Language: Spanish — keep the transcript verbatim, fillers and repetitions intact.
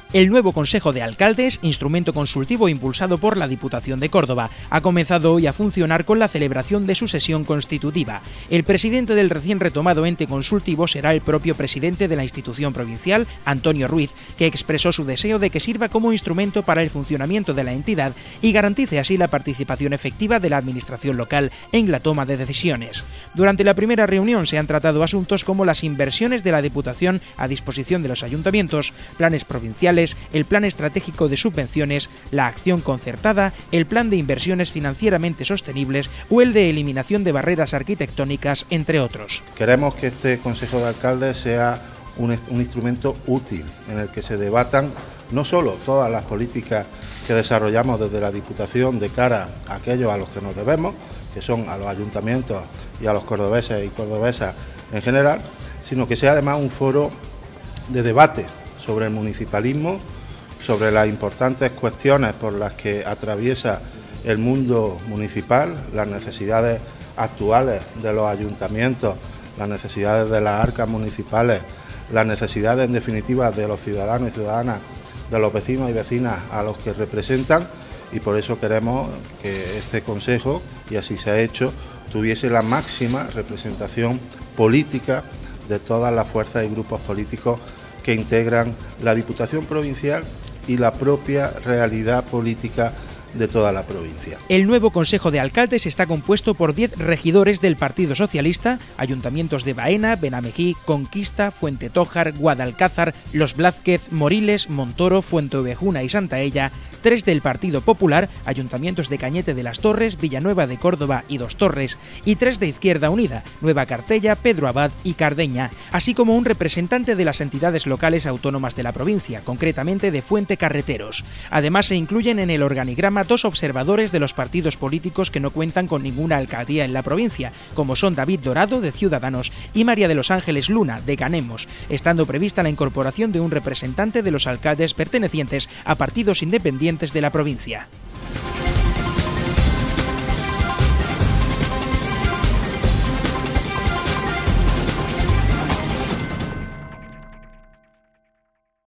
El nuevo Consejo de Alcaldes, instrumento consultivo impulsado por la Diputación de Córdoba, ha comenzado hoy a funcionar con la celebración de su sesión constitutiva. El presidente del recién retomado ente consultivo será el propio presidente de la institución provincial, Antonio Ruiz, que expresó su deseo de que sirva como instrumento para el funcionamiento de la entidad y garantice así la participación efectiva de la administración local en la toma de decisiones. Durante la primera reunión se han tratado asuntos como las inversiones de la Diputación a disposición de los ayuntamientos, planes provinciales, el plan estratégico de subvenciones, la acción concertada, el plan de inversiones financieramente sostenibles o el de eliminación de barreras arquitectónicas, entre otros. Queremos que este Consejo de Alcaldes sea un, un instrumento útil en el que se debatan no solo todas las políticas que desarrollamos desde la Diputación de cara a aquellos a los que nos debemos, que son a los ayuntamientos y a los cordobeses y cordobesas en general, sino que sea además un foro de debate sobre el municipalismo, sobre las importantes cuestiones por las que atraviesa el mundo municipal, las necesidades actuales de los ayuntamientos, las necesidades de las arcas municipales, las necesidades en definitiva de los ciudadanos y ciudadanas, de los vecinos y vecinas a los que representan, y por eso queremos que este Consejo, y así se ha hecho, tuviese la máxima representación política de todas las fuerzas y grupos políticos que integran la Diputación Provincial y la propia realidad política de toda la provincia. El nuevo Consejo de Alcaldes está compuesto por diez regidores del Partido Socialista, ayuntamientos de Baena, Benamejí, Conquista, Fuentetójar, Guadalcázar, Los Blázquez, Moriles, Montoro, Fuenteovejuna y Santaella, tres del Partido Popular, ayuntamientos de Cañete de las Torres, Villanueva de Córdoba y Dos Torres, y tres de Izquierda Unida, Nueva Cartella, Pedro Abad y Cardeña, así como un representante de las entidades locales autónomas de la provincia, concretamente de Fuentecarreteros. Además se incluyen en el organigrama dos observadores de los partidos políticos que no cuentan con ninguna alcaldía en la provincia, como son David Dorado, de Ciudadanos, y María de los Ángeles Luna, de Ganemos, estando prevista la incorporación de un representante de los alcaldes pertenecientes a partidos independientes de la provincia.